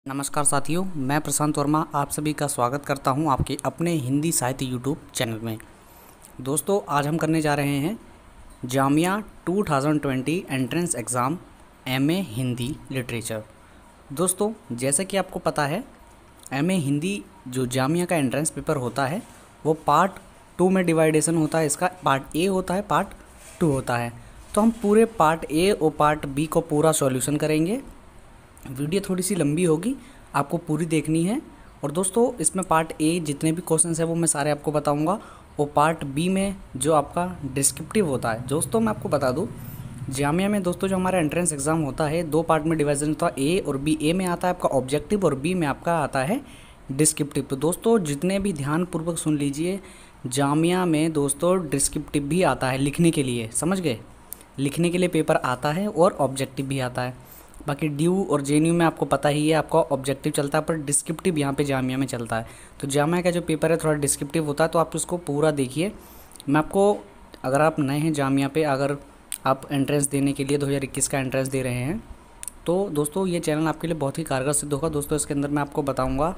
नमस्कार साथियों, मैं प्रशांत वर्मा आप सभी का स्वागत करता हूं आपके अपने हिंदी साहित्य यूट्यूब चैनल में। दोस्तों, आज हम करने जा रहे हैं Jamia 2020 entrance exam MA Hindi literature. दोस्तों, जैसा कि आपको पता है, एमए हिंदी जो जामिया का एंट्रेंस पेपर होता है वो पार्ट 2 में डिवाइडेशन होता है। इसका पार्ट ए होता है, पार्ट 2 होता है। तो हम पूरे पार्ट ए और पार्ट बी को पूरा सॉल्यूशन करेंगे। वीडियो थोड़ी सी लंबी होगी, आपको पूरी देखनी है। और दोस्तों, इसमें पार्ट ए जितने भी क्वेश्चंस हैं वो मैं सारे आपको बताऊंगा, और पार्ट बी में जो आपका डिस्क्रिप्टिव होता है। दोस्तों, मैं आपको बता दूं, जामिया में दोस्तों जो हमारा एंट्रेंस एग्ज़ाम होता है 2 पार्ट में डिवाइजन होता है, ए और बी। ए में आता है आपका ऑब्जेक्टिव और बी में आपका आता है डिस्क्रिप्टिव। तो दोस्तों, जितने भी ध्यानपूर्वक सुन लीजिए, जामिया में दोस्तों डिस्क्रिप्टिव भी आता है लिखने के लिए, समझ गए। लिखने के लिए पेपर आता है और ऑब्जेक्टिव भी आता है। बाकी ड्यू और जेएनयू में आपको पता ही है, आपका ऑब्जेक्टिव चलता है, पर डिस्क्रिप्टिव यहाँ पे जामिया में चलता है। तो जामिया का जो पेपर है थोड़ा डिस्क्रिप्टिव होता है, तो आप उसको पूरा देखिए। मैं आपको, अगर आप नए हैं जामिया पे, अगर आप एंट्रेंस देने के लिए 2021 का एंट्रेंस दे रहे हैं, तो दोस्तों ये चैनल आपके लिए बहुत ही कारगर सिद्ध होगा। दोस्तों, इसके अंदर मैं आपको बताऊँगा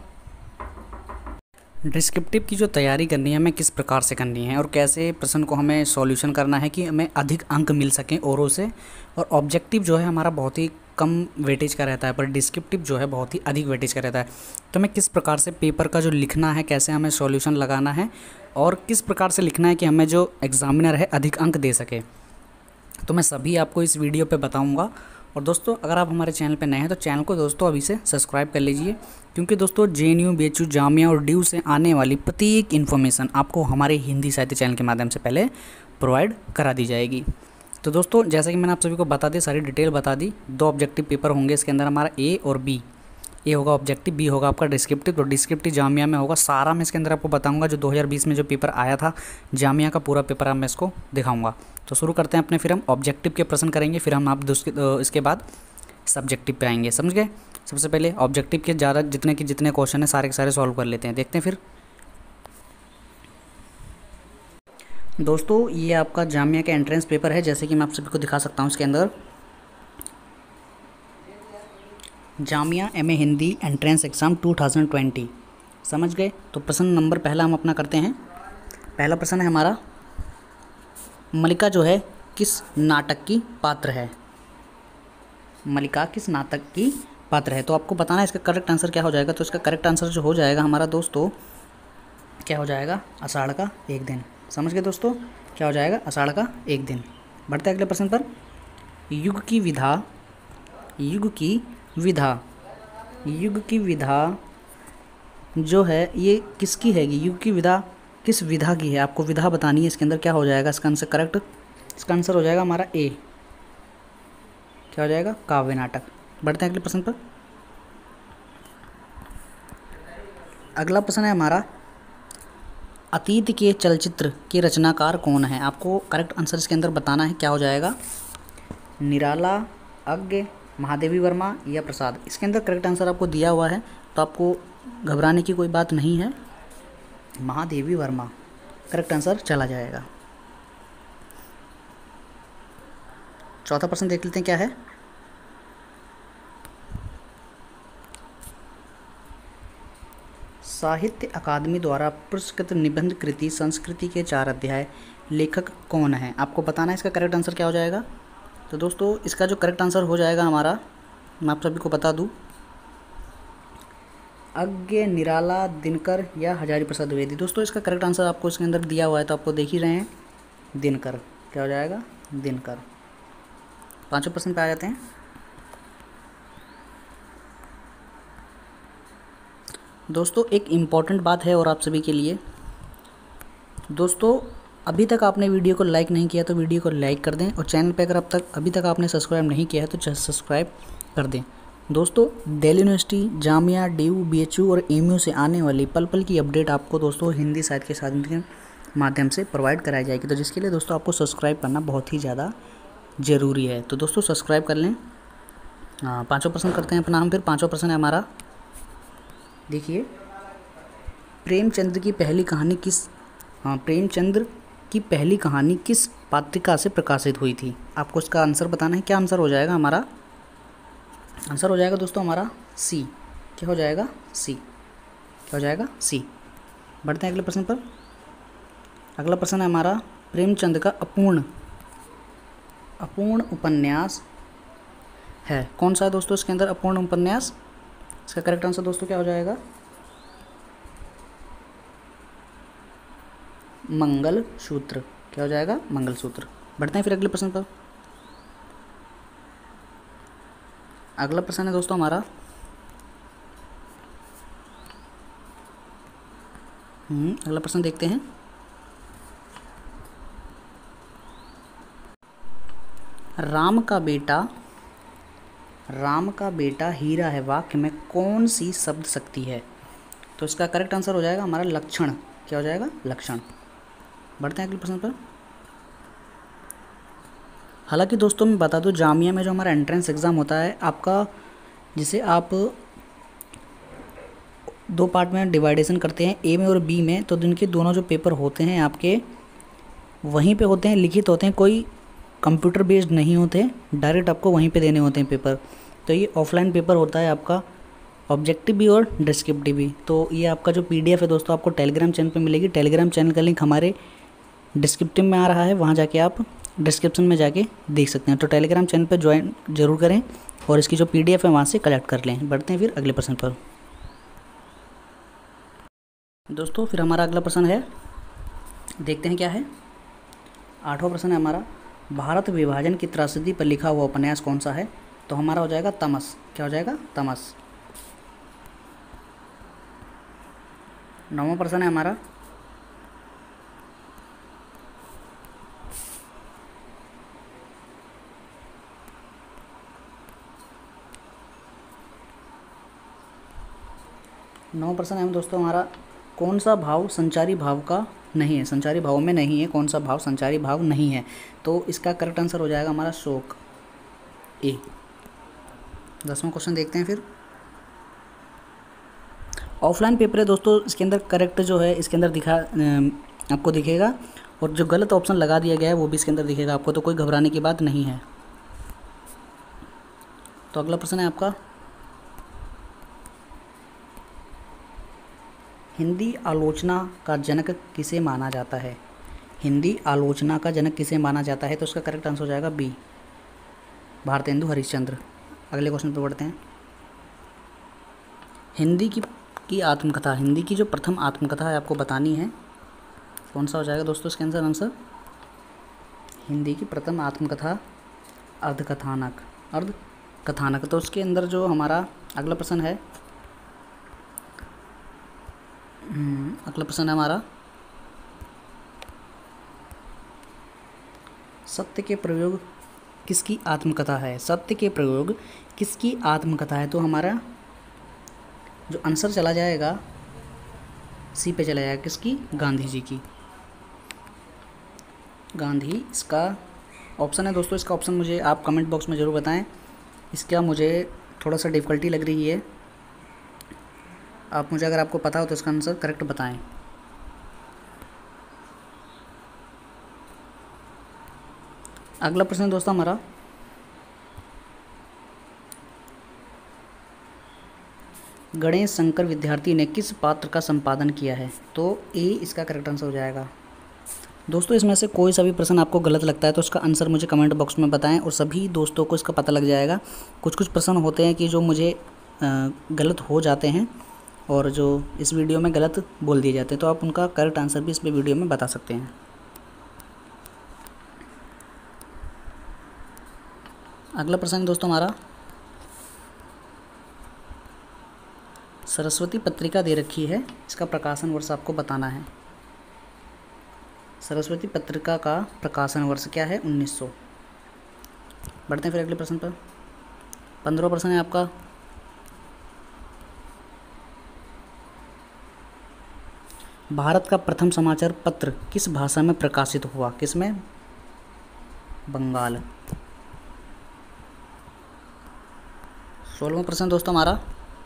डिस्क्रिप्टिव की जो तैयारी करनी है हमें किस प्रकार से करनी है, और कैसे प्रश्न को हमें सॉल्यूशन करना है कि हमें अधिक अंक मिल सकें औरों से। और ऑब्जेक्टिव जो है हमारा बहुत ही कम वेटेज का रहता है, पर डिस्क्रिप्टिव जो है बहुत ही अधिक वेटेज का रहता है। तो हमें किस प्रकार से पेपर का जो लिखना है, कैसे हमें सॉल्यूशन लगाना है, और किस प्रकार से लिखना है कि हमें जो एग्ज़ामिनर है अधिक अंक दे सके, तो मैं सभी आपको इस वीडियो पे बताऊंगा। और दोस्तों, अगर आप हमारे चैनल पे नए हैं तो चैनल को दोस्तों अभी से सब्सक्राइब कर लीजिए, क्योंकि दोस्तों जेएनयू, बीएचयू, जामिया और ड्यू से आने वाली प्रत्येक इन्फॉर्मेशन आपको हमारे हिंदी साहित्य चैनल के माध्यम से पहले प्रोवाइड करा दी जाएगी। तो दोस्तों, जैसा कि मैंने आप सभी को बता दी, सारी डिटेल बता दी। 2 ऑब्जेक्टिव पेपर होंगे इसके अंदर हमारा, ए और बी। ए होगा ऑब्जेक्टिव, बी होगा आपका डिस्क्रिप्टिव। तो डिस्क्रिप्टिव जामिया में होगा, सारा मैं इसके अंदर आपको बताऊंगा। जो 2020 में जो पेपर आया था जामिया का, पूरा पेपर मैं इसको दिखाऊंगा। तो शुरू करते हैं अपने, फिर हम ऑब्जेक्टिव के प्रश्न करेंगे, फिर हम आप इसके बाद सब्जेक्टिव पे आएंगे, समझ गए। सबसे पहले ऑब्जेक्टिव के ज़्यादा जितने क्वेश्चन हैं सारे के सारे सॉल्व कर लेते हैं, देखते हैं फिर। दोस्तों, ये आपका जामिया का एंट्रेंस पेपर है, जैसे कि मैं आप सभी को दिखा सकता हूँ। इसके अंदर Jamia MA Hindi entrance exam 2020, समझ गए। तो प्रश्न नंबर पहला हम अपना करते हैं। पहला प्रश्न है हमारा, मलिका जो है किस नाटक की पात्र है। मलिका किस नाटक की पात्र है। तो आपको बताना है इसका करेक्ट आंसर क्या हो जाएगा। तो इसका करेक्ट आंसर जो हो जाएगा हमारा दोस्तों, क्या हो जाएगा, आषाढ़ का एक दिन। समझ गए दोस्तों, क्या हो जाएगा, आषाढ़ का एक दिन। बढ़ते हैं अगले प्रश्न पर। युग की विधा, युग की विधा, युग की विधा जो है ये किसकी हैगी। युग की विधा किस विधा की है, आपको विधा बतानी है। इसके अंदर क्या हो जाएगा इसका आंसर करेक्ट। इसका आंसर हो जाएगा हमारा ए, क्या हो जाएगा, काव्य नाटक। बढ़ते हैं अगले प्रश्न पर। अगला प्रश्न है हमारा, अतीत के चलचित्र के रचनाकार कौन है। आपको करेक्ट आंसर इसके अंदर बताना है, क्या हो जाएगा, निराला, अज्ञ, महादेवी वर्मा या प्रसाद। इसके अंदर करेक्ट आंसर आपको दिया हुआ है, तो आपको घबराने की कोई बात नहीं है। महादेवी वर्मा करेक्ट आंसर चला जाएगा। चौथा प्रश्न देख लेते हैं क्या है। साहित्य अकादमी द्वारा पुरस्कृत निबंध कृति संस्कृति के 4 अध्याय, लेखक कौन है। आपको बताना है इसका करेक्ट आंसर क्या हो जाएगा। तो दोस्तों, इसका जो करेक्ट आंसर हो जाएगा हमारा, मैं आप सभी को बता दूं, अज्ञ, निराला, दिनकर या हजारी प्रसाद द्विवेदी। दोस्तों, इसका करेक्ट आंसर आपको इसके अंदर दिया हुआ है, तो आपको देख ही रहे हैं, दिनकर। क्या हो जाएगा, दिनकर। पांचवें प्रश्न पे आ जाते हैं। दोस्तों, एक इम्पॉर्टेंट बात है और आप सभी के लिए। दोस्तों, अभी तक आपने वीडियो को लाइक नहीं किया तो वीडियो को लाइक कर दें, और चैनल पे अगर अभी तक आपने सब्सक्राइब नहीं किया है तो सब्सक्राइब कर दें। दोस्तों, Delhi university, Jamia, DU, BHU और एमयू से आने वाली पल पल की अपडेट आपको दोस्तों हिंदी साहित्य के साधन के माध्यम से प्रोवाइड कराई जाएगी। तो जिसके लिए दोस्तों आपको सब्सक्राइब करना बहुत ही ज़्यादा ज़रूरी है। तो दोस्तों सब्सक्राइब कर लें। पाँचों प्रश्न करते हैं अपना हम फिर। पाँचों प्रश्न है हमारा, देखिए, प्रेमचंद्र की पहली कहानी प्रेमचंद्र की पहली कहानी किस पत्रिका से प्रकाशित हुई थी। आपको इसका आंसर बताना है। क्या आंसर हो जाएगा हमारा, आंसर हो जाएगा दोस्तों हमारा सी, क्या हो जाएगा? सी। क्या हो जाएगा? सी। बढ़ते हैं अगले प्रश्न पर। अगला प्रश्न है हमारा, प्रेमचंद का अपूर्ण उपन्यास है कौन सा है दोस्तों? इसके अंदर अपूर्ण उपन्यास, इसका करेक्ट आंसर दोस्तों क्या हो जाएगा? मंगलसूत्र। क्या हो जाएगा? मंगलसूत्र। बढ़ते हैं फिर अगले प्रश्न पर। अगला प्रश्न है दोस्तों हमारा, अगला प्रश्न देखते हैं। राम का बेटा हीरा है वाक्य में कौन सी शब्द शक्ति है? तो इसका करेक्ट आंसर हो जाएगा हमारा लक्षण। क्या हो जाएगा? लक्षण। बढ़ते हैं अगले प्रश्न पर। हालांकि दोस्तों मैं बता दूं, जामिया में जो हमारा एंट्रेंस एग्ज़ाम होता है आपका, जिसे आप 2 पार्ट में डिवाइडेशन करते हैं, ए में और बी में, तो जिनके दोनों जो पेपर होते हैं आपके वहीं पे होते हैं, लिखित होते हैं, कोई कंप्यूटर बेस्ड नहीं होते, डायरेक्ट आपको वहीं पे देने होते हैं पेपर। तो ये ऑफलाइन पेपर होता है आपका, ऑब्जेक्टिव भी और डिस्क्रिप्टिव भी। तो ये आपका जो PDF है दोस्तों आपको टेलीग्राम चैनल पे मिलेगी। टेलीग्राम चैनल का लिंक हमारे डिस्क्रिप्टिव में आ रहा है, वहाँ जाके आप डिस्क्रिप्शन में जाके देख सकते हैं। तो टेलीग्राम चैनल पर ज्वाइन जरूर करें और इसकी जो PDF है वहाँ से कलेक्ट कर लें। बढ़ते हैं फिर अगले प्रश्न पर। दोस्तों फिर हमारा अगला प्रश्न है, देखते हैं क्या है। 8वां प्रश्न है हमारा, भारत विभाजन की त्रासदी पर लिखा हुआ उपन्यास कौन सा है? तो हमारा हो जाएगा तमस। क्या हो जाएगा? तमस। 9वां प्रश्न है हमारा, दोस्तों हमारा, कौन सा भाव संचारी भाव का नहीं है? संचारी भाव में नहीं है, कौन सा भाव संचारी भाव नहीं है? तो इसका करेक्ट आंसर हो जाएगा हमारा शोक, ए। 10वां क्वेश्चन देखते हैं फिर। ऑफलाइन पेपर है दोस्तों, इसके अंदर करेक्ट जो है इसके अंदर आपको दिखेगा, और जो गलत ऑप्शन लगा दिया गया है वो भी इसके अंदर दिखेगा आपको, तो कोई घबराने की बात नहीं है। तो अगला प्रश्न है आपका, हिंदी आलोचना का जनक किसे माना जाता है? हिंदी आलोचना का जनक किसे माना जाता है? तो उसका करेक्ट आंसर हो जाएगा बी, भारतेंदु हरिश्चंद्र। अगले क्वेश्चन पर बढ़ते हैं। हिंदी की आत्मकथा, हिंदी की जो प्रथम आत्मकथा है आपको बतानी है, कौन सा हो जाएगा दोस्तों इसके आंसर? हिंदी की प्रथम आत्मकथा अर्धकथानक। तो उसके अंदर जो हमारा अगला प्रश्न है, हमारा, सत्य के प्रयोग किसकी आत्मकथा है? सत्य के प्रयोग किसकी आत्मकथा है? तो हमारा जो आंसर चला जाएगा सी पे चला जाएगा, किसकी? गांधी जी की। गांधी इसका ऑप्शन है दोस्तों। इसका ऑप्शन मुझे आप कमेंट बॉक्स में ज़रूर बताएं, इसका मुझे थोड़ा सा डिफ़िकल्टी लग रही है। आप मुझे, अगर आपको पता हो तो इसका आंसर करेक्ट बताएं। अगला प्रश्न दोस्तों हमारा, गणेश शंकर विद्यार्थी ने किस पात्र का संपादन किया है? तो ए इसका करेक्ट आंसर हो जाएगा। दोस्तों इसमें से कोई सा भी प्रश्न आपको गलत लगता है तो उसका आंसर मुझे कमेंट बॉक्स में बताएं, और सभी दोस्तों को इसका पता लग जाएगा। कुछ प्रश्न होते हैं कि जो मुझे गलत हो जाते हैं और जो इस वीडियो में गलत बोल दिए जाते हैं, तो आप उनका करेक्ट आंसर भी इस वीडियो में बता सकते हैं। अगला प्रश्न दोस्तों हमारा, सरस्वती पत्रिका दे रखी है, इसका प्रकाशन वर्ष आपको बताना है। सरस्वती पत्रिका का प्रकाशन वर्ष क्या है? 1900। बढ़ते हैं फिर अगले प्रश्न पर। 15वां प्रश्न है आपका, भारत का प्रथम समाचार पत्र किस भाषा में प्रकाशित हुआ? किसमें? बंगाल। 16वां प्रश्न दोस्तों हमारा,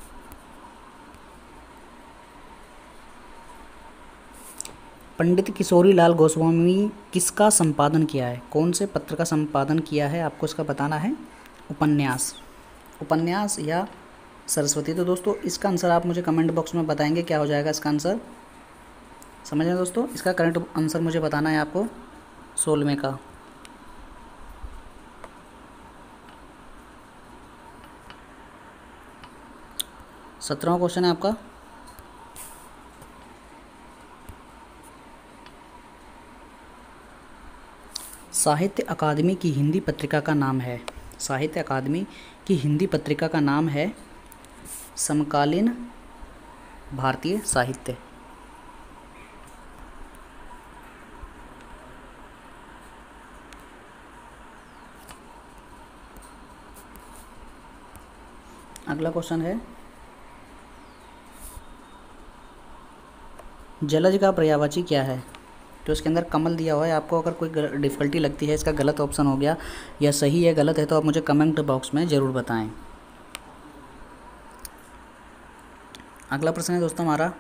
पंडित किशोरी लाल गोस्वामी किसका संपादन किया है? कौन से पत्र का संपादन किया है? आपको इसका बताना है। उपन्यास या सरस्वती। तो दोस्तों इसका आंसर आप मुझे कमेंट बॉक्स में बताएंगे क्या हो जाएगा इसका आंसर। समझ रहे हैं दोस्तों, इसका करेक्ट आंसर मुझे बताना है आपको 16वें का। सत्रहवां क्वेश्चन है आपका, साहित्य अकादमी की हिंदी पत्रिका का नाम है। साहित्य अकादमी की हिंदी पत्रिका का नाम है समकालीन भारतीय साहित्य। अगला क्वेश्चन है, जलज का पर्यायवाची क्या है। तो इसके अंदर कमल दिया हुआ है। आपको अगर कोई डिफ़िकल्टी लगती है, इसका गलत ऑप्शन हो गया या सही है गलत है, तो आप मुझे कमेंट बॉक्स में ज़रूर बताएं। अगला प्रश्न है दोस्तों हमारा,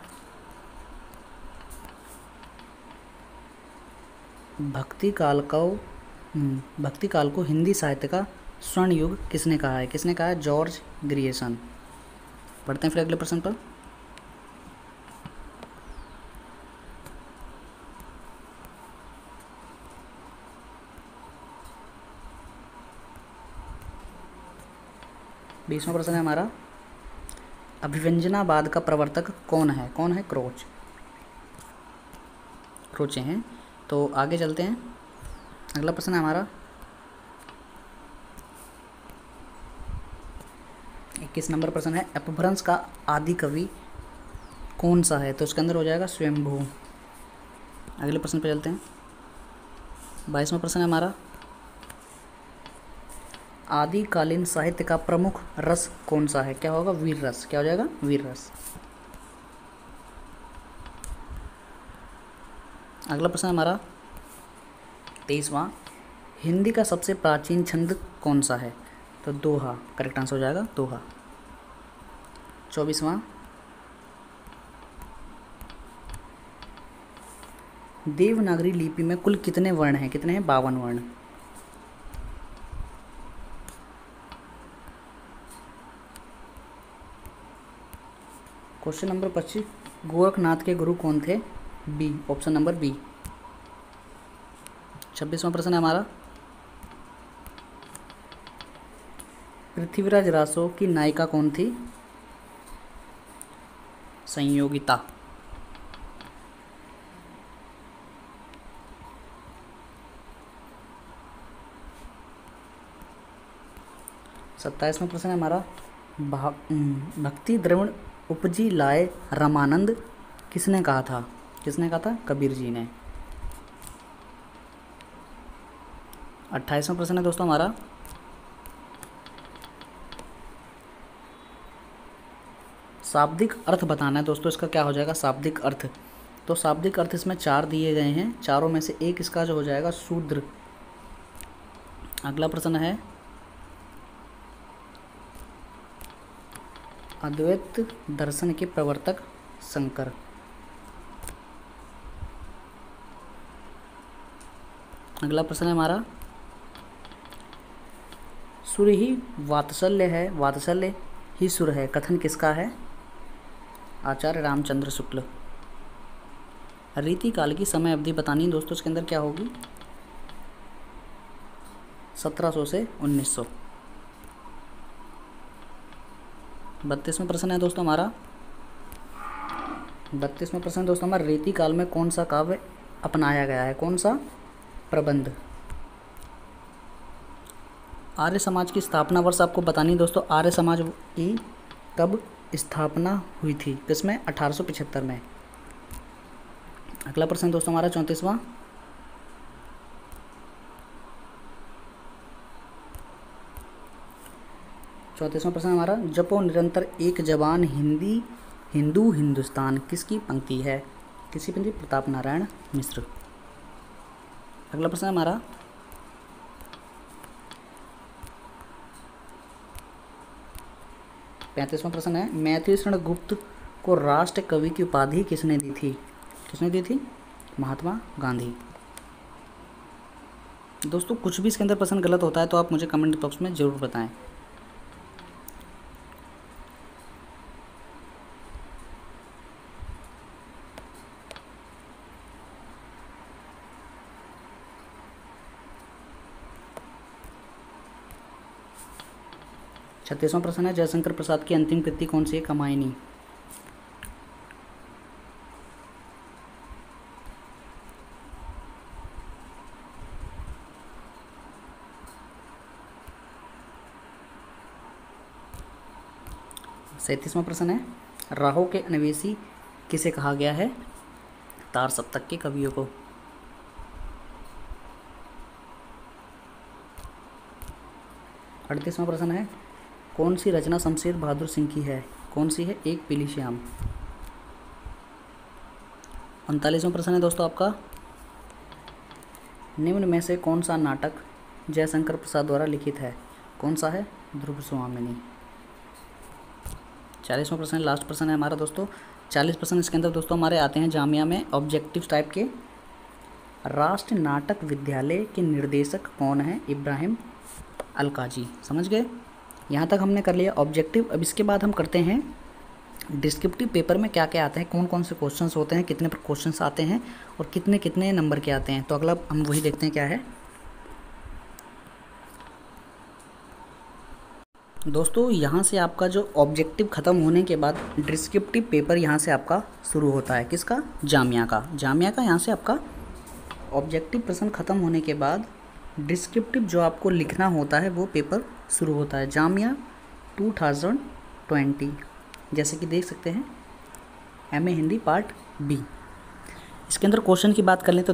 भक्ति काल को हिंदी साहित्य का स्वर्ण युग किसने कहा है। किसने कहा है? George Grierson. बढ़ते हैं फिर अगले प्रश्न पर। बीसवां प्रश्न है हमारा, अभिव्यंजनावाद का प्रवर्तक कौन है। कौन है? क्रोचे हैं। तो आगे चलते हैं। अगला प्रश्न है हमारा, 21 नंबर प्रश्न है, अपभ्रंश का आदि कवि कौन सा है। तो उसके अंदर हो जाएगा स्वयंभू। अगले प्रश्न पे चलते हैं। 22वां प्रश्न है हमारा, आदिकालीन साहित्य का प्रमुख रस कौन सा है। क्या होगा? वीर रस। क्या हो जाएगा? वीर रस। अगला प्रश्न हमारा 23वां, हिंदी का सबसे प्राचीन छंद कौन सा है। तो दोहा करेक्ट आंसर हो जाएगा, दोहा। 24वां, देवनागरी लिपि में कुल कितने वर्ण हैं। कितने हैं? 52 वर्ण। क्वेश्चन नंबर 25, गोरखनाथ के गुरु कौन थे। B, option number B. 26वां प्रश्न है हमारा, पृथ्वीराज रासो की नायिका कौन थी। संयोगिता। 27वां प्रश्न है हमारा, भक्ति द्रवण उपजी लाए रामानंद किसने कहा था। किसने कहा था? कबीर जी ने। 28वां प्रश्न है दोस्तों हमारा, शाब्दिक अर्थ बताना है दोस्तों। इसका क्या हो जाएगा? शाब्दिक अर्थ। तो शाब्दिक अर्थ इसमें 4 दिए गए हैं, चारों में से एक इसका जो हो जाएगा शूद्र। अगला प्रश्न है, अद्वैत दर्शन के प्रवर्तक शंकर। अगला प्रश्न है हमारा, सुर ही वात्सल्य है, वात्सल्य ही सुर है, कथन किसका है। आचार्य रामचंद्र शुक्ल। रीति काल की समय अवधि बतानी है दोस्तों। इसके अंदर क्या होगी? 1700 से 1900। 32वां प्रश्न है दोस्तों हमारा, 32वां प्रश्न दोस्तों हमारा, रीति काल में कौन सा काव्य अपनाया गया है। कौन सा? प्रबंध। आर्य समाज की स्थापना वर्ष आपको बतानी है दोस्तों। आर्य समाज की कब स्थापना हुई थी? किसमें? 1875 में। अगला प्रश्न दोस्तों हमारा 34वां, प्रश्न हमारा, जपो निरंतर एक जवान हिंदू हिंदुस्तान किसकी पंक्ति है। किसकी पंक्ति? प्रताप नारायण मिश्र। अगला प्रश्न हमारा, पैंतीसवां प्रश्न है, मैथिली शरण गुप्त को राष्ट्र कवि की उपाधि किसने दी थी। किसने दी थी? महात्मा गांधी। दोस्तों कुछ भी इसके अंदर प्रश्न गलत होता है तो आप मुझे कमेंट बॉक्स में ज़रूर बताएं। 36वां प्रश्न है, जयशंकर प्रसाद की अंतिम कृति कौन सी है? कामायनी। सैंतीसवां प्रश्न है, राहो के अन्वेषी किसे कहा गया है? तार सप्तक के कवियों को। 38वां प्रश्न है, कौन सी रचना शमशेर बहादुर सिंह की है? कौन सी है? एक पीली श्याम। 39वां प्रश्न है दोस्तों आपका, निम्न में से कौन सा नाटक जयशंकर प्रसाद द्वारा लिखित है? कौन सा है? ध्रुव स्वामिनी। 40वां प्रश्न है, लास्ट प्रश्न है हमारा दोस्तों। 40 प्रश्न इसके अंदर दोस्तों हमारे आते हैं जामिया में ऑब्जेक्टिव टाइप के। राष्ट्रीय नाटक विद्यालय के निर्देशक कौन है? इब्राहिम अलकाजी। समझ गए? यहाँ तक हमने कर लिया ऑब्जेक्टिव। अब इसके बाद हम करते हैं डिस्क्रिप्टिव पेपर में क्या क्या आते हैं, कौन कौन से क्वेश्चंस होते हैं, कितने क्वेश्चंस आते हैं और कितने कितने नंबर के आते हैं। तो अगला हम वही देखते हैं क्या है दोस्तों। यहाँ से आपका जो ऑब्जेक्टिव ख़त्म होने के बाद डिस्क्रिप्टिव पेपर यहाँ से आपका शुरू होता है। किसका? जामिया का। जामिया का यहाँ से आपका ऑब्जेक्टिव प्रश्न ख़त्म होने के बाद डिस्क्रिप्टिव जो आपको लिखना होता है वो पेपर शुरू होता है। जामिया 2020 जैसे कि देख सकते हैं, MA हिंदी पार्ट B। इसके अंदर क्वेश्चन की बात कर लें तो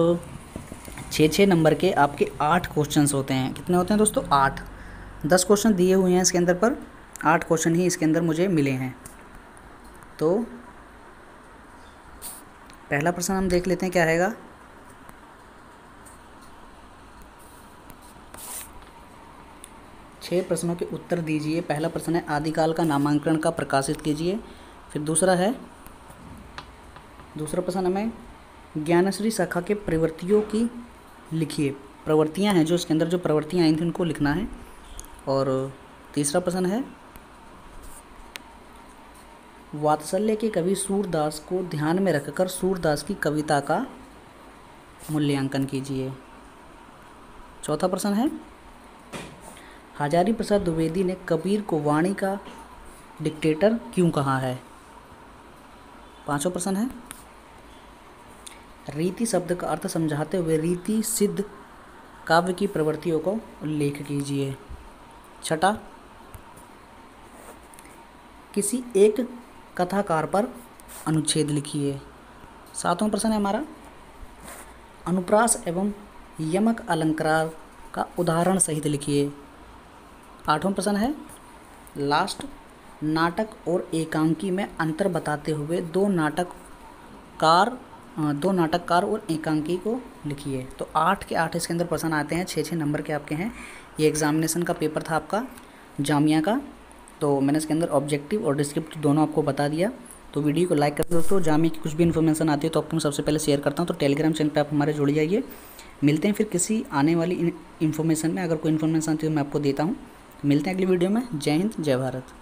6 नंबर के आपके 8 क्वेश्चंस होते हैं। कितने होते हैं दोस्तों? 8। 10 क्वेश्चन दिए हुए हैं इसके अंदर, पर 8 क्वेश्चन ही इसके अंदर मुझे मिले हैं। तो पहला प्रश्न हम देख लेते हैं क्या रहेगा। छह प्रश्नों के उत्तर दीजिए। पहला प्रश्न है, आदिकाल का नामांकन का प्रकाशित कीजिए। फिर दूसरा प्रश्न हमें ज्ञानश्री शाखा के प्रवृत्तियों की लिखिए। प्रवृत्तियां हैं जो इसके अंदर जो प्रवृत्तियां आई थी उनको लिखना है। और तीसरा प्रश्न है, वात्सल्य के कवि सूरदास को ध्यान में रखकर सूरदास की कविता का मूल्यांकन कीजिए। चौथा प्रश्न है, हजारी प्रसाद द्विवेदी ने कबीर को वाणी का डिक्टेटर क्यों कहा है? पांचवा प्रश्न है, रीति शब्द का अर्थ समझाते हुए रीति सिद्ध काव्य की प्रवृत्तियों को उल्लेख कीजिए। छठा, किसी एक कथाकार पर अनुच्छेद लिखिए। सातवां प्रश्न है हमारा, अनुप्रास एवं यमक अलंकार का उदाहरण सहित लिखिए। आठवां प्रश्न है, लास्ट, नाटक और एकांकी में अंतर बताते हुए दो नाटककार और एकांकी को लिखिए। तो 8 के 8 इसके अंदर प्रश्न आते हैं। 6 नंबर के आपके हैं। ये एग्जामिनेशन का पेपर था आपका जामिया का। तो मैंने इसके अंदर ऑब्जेक्टिव और डिस्क्रिप्टिव दोनों आपको बता दिया। तो वीडियो को लाइक कर दो दोस्तों। जामिया की कुछ भी इन्फॉर्मेशन आती है तो आपको मैं सबसे पहले शेयर करता हूँ। तो टेलीग्राम चैनल पे आप हमारे जुड़ जाइए। मिलते हैं फिर किसी आने वाली इन्फॉर्मेशन में। अगर कोई इन्फॉर्मेशन आती है तो मैं आपको देता हूँ। मिलते हैं अगली वीडियो में। जय हिंद, जय भारत।